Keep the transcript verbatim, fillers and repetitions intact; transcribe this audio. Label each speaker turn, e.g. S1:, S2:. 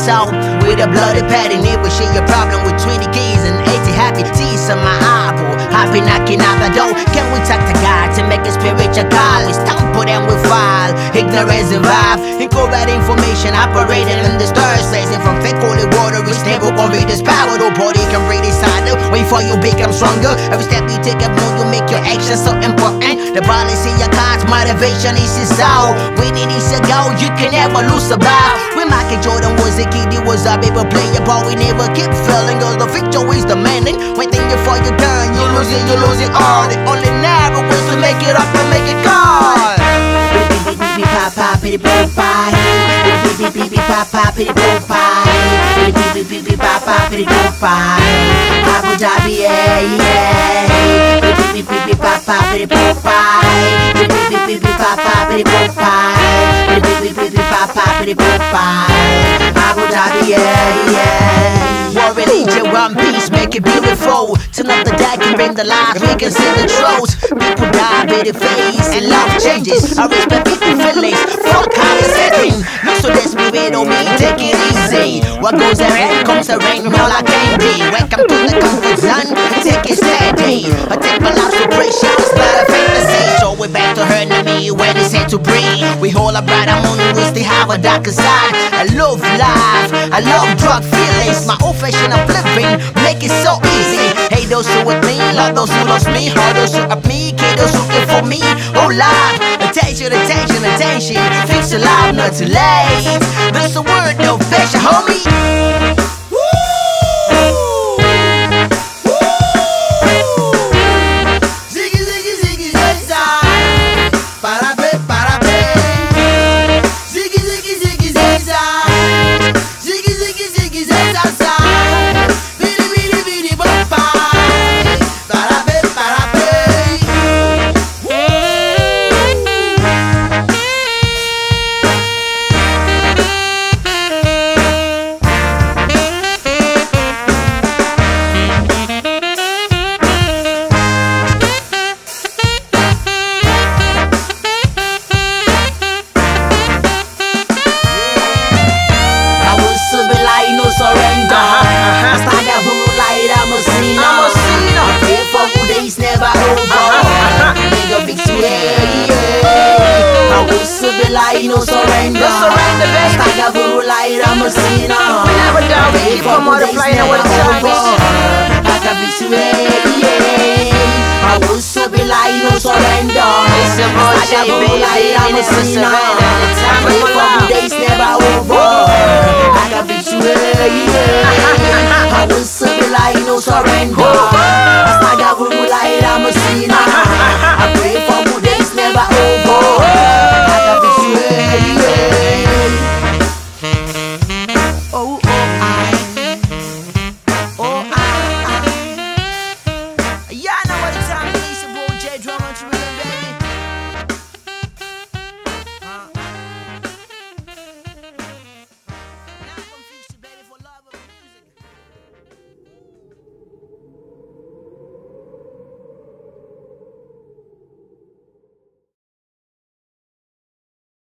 S1: soul with a bloody patty. Never share your problem with twenty keys and eighty happy teeth on my eyeball. I've been knocking out the door. Can we talk to God to make a spiritual call? It's time for them we file. Ignorance and vibe. Incorrect information operating in the stars. Blazing from fake holy water. It's never gonna read this power. Nobody can read this side. Wait for you become stronger. Every step you take up, know you make your actions so important. The policy your cards, motivation is your soul. Winning is a goal, you can never lose a battle. When Michael Jordan was a kid, he was a baby player, but we never keep failing. Cause the victory is demanding. Waiting before you turn, you lose it, you lose it all. The only narrow is to make it up and make it good. Beep beep pop pop beep boop bye. Beep beep beep beep pop pop beep boop bye. Beep beep beep beep pop pop beep boop bye. Abu Dhabi yeah yeah. Beep beep beep beep pop pop beep boop bye. Beep beep beep beep pop pop beep boop bye. Beep beep beep beep pop pop beep boop bye. Abu Dhabi yeah yeah. One religion, one peace, make it beautiful. Turn up the deck and bring the light. We can see the truth. People die by the face and love changes. I respect people's feelings. Fuck how it's setting. Look so desperate on me, take it easy. What goes around comes around, all I can be. Welcome to the comfort zone, take it steady. I take my life so precious, not a fantasy. So we're back to her and me when it's said to breathe. We hold a brighter moon, we still have a darker side. I love life, I love drug feelings. My old fashion of living, make it so easy. Hey, those who with me, love those who lost me. Hard those who up me, kid those who care for me. Oh Lord, attention, attention, attention. Fix your life, not too late. There's a word, no fashion, homie.
S2: No surrender, no surrender, best I got to light, I'm a sinner. We never die, we keep on multiplying our service. I can be sweet, yeah. I will so be like no surrender. It's a boy, baby, I'm a sinner. I pray for the days never over. I can be sweet, yeah. I will so be like no surrender. I got to light, I'm a sinner.